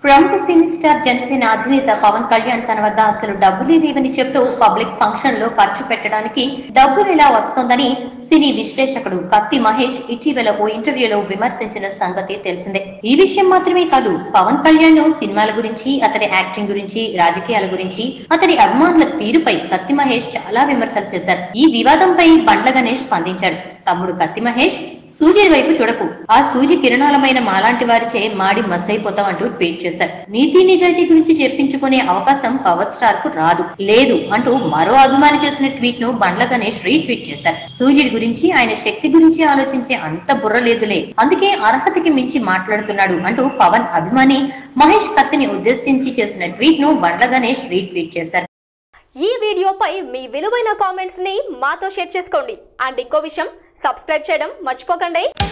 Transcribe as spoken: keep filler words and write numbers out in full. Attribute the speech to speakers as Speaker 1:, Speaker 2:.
Speaker 1: ప్రముఖ cine star Janasena అధినేత పవన్ కళ్యాణ్ తన వద్ద అసలు డబ్బులు లేవని చెప్తూ పబ్లిక్ ఫంక్షన్ లో ఖర్చు పెట్టడానికి డబ్బులు ఎలా వస్తోందని సినీ విశ్లేషకుడు కత్తి మహేష్ ఇటీవల ఓ ఇంటర్వ్యూలో విమర్శించిన సంగతి తెలిసిందే. ఈ విషయం మాత్రమే కాదు, పవన్ కళ్యాణ్ సినిమాల గురించి, అతని యాక్టింగ్ గురించి, రాజకీయాల గురించి, అతని అభిమానుల తీరుపై కత్తి మహేష్ చాలా విమర్శలు చేశారు. ఈ వివాదంపై బండ్ల గణేష్ స్పందించారు. తమ్ముడు కత్తి మహేష్, సూర్యుడి వైపు చూడకు, ఆ సూర్య కిరణాలమైన మాలాంటి వారిచే మాడి మసైపోతాం అంటూ ట్వీట్ చేశారు. నీతి నిజాయితీ గురించి చెప్పించుకునే అవకాశం పవర్ స్టార్ కు రాదు లేదు అంటూ మరో అభిమాని చేసిన ట్వీట్ ను బండ్ల గణేష్ రీట్వీట్ చేశారు. సూర్యుడి గురించి, ఆయన శక్తి గురించి ఆలోచించే అంత బుర్ర లేదులే, అందుకే అర్హతకి మించి మాట్లాడుతున్నాడు అంటూ పవన్ అభిమాని మహేష్ కత్తిని ఉద్దేశించి చేసిన ట్వీట్ ను బండ్ల గణేష్ రీట్వీట్ చేశారు.
Speaker 2: ఈ వీడియోపై మీ విలువైన కామెంట్స్ ని మాతో షేర్ చేసుకోండి. అండ్ ఇంకో విషయం, సబ్స్క్రైబ్ చేయడం మర్చిపోకండి.